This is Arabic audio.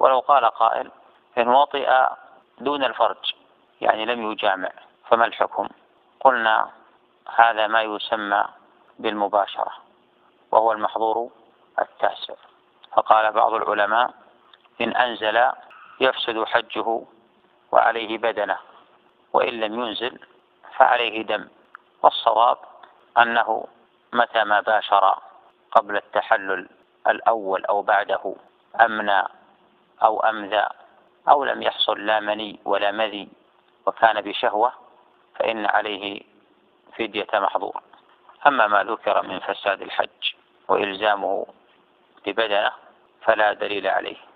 ولو قال قائل إن وطئ دون الفرج يعني لم يجامع فما الحكم؟ قلنا هذا ما يسمى بالمباشرة، وهو المحظور التاسع. فقال بعض العلماء إن أنزل يفسد حجه وعليه بدنه، وإن لم ينزل فعليه دم. والصواب أنه متى ما باشر قبل التحلل الأول أو بعده أمنى أو أمذى أو لم يحصل لا مني ولا مذي وكان بشهوة فإن عليه فدية محظور. أما ما ذكر من فساد الحج وإلزامه ببدنه فلا دليل عليه.